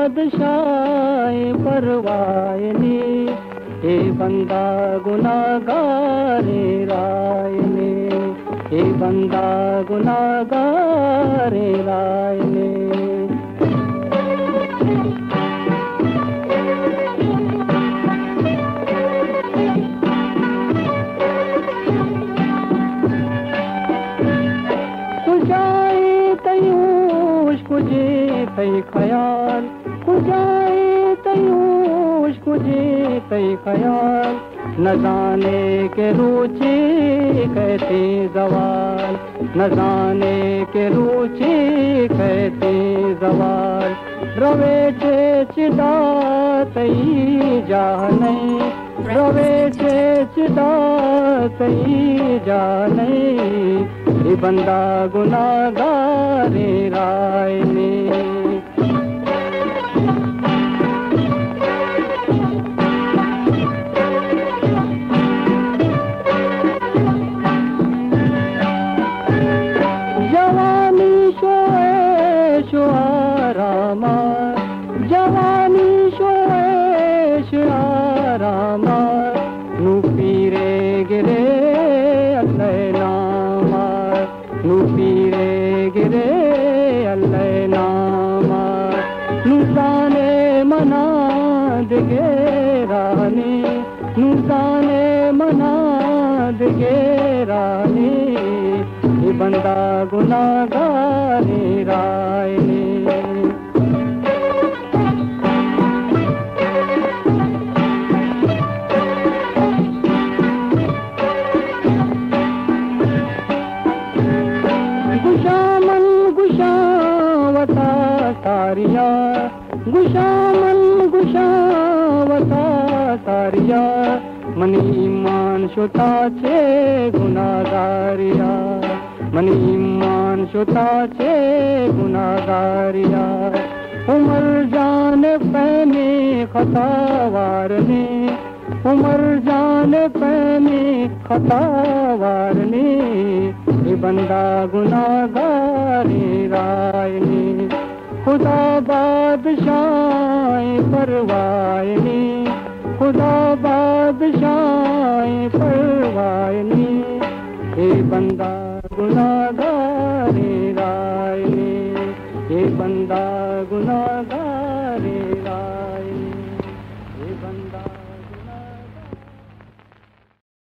बादशाह परवायनी, हे बंदा गुनाहगार रायने, हे बंदा गुनाहगार रायने। कुजाए तयूश कुजे तई ख्याल, कुजाए तयूश कुजे तई ख्याल, न जाने के रुचि कहते जवाल, न जाने के रुचि कहते जवाल। रवे छे चिदा तई जाने, रवे छे चिदा तई जाने, हे बंदा गुनाहगार रायने। जवानी शोए शुआरामा, जवानी शोए शुआरामा, नू पीरे गिरे अल्लाह नामा, नू पीरे गिरे अल्लाह नामा। नुसाने मना दिगे रानी, नुसाने मना दिगे रानी, हे बंदा गुनाहगार रायने। गुशामन गुशावता तारिया, गुशामन गुशावता तारिया, मन ईमान शुता छे गुनाहगारिया, मन ईमान शुता छे गुनाहगारिया। उमर जान पैने खतावार ने, उमर जान पैने खतावार ने, हे बंदा गुनाहगार रायने। खुदा बादशाह परवायनी, खुदा बादशाह परवायनी, हे बंदा गुनाहगार रायने, हे बंदा गुनाहगार।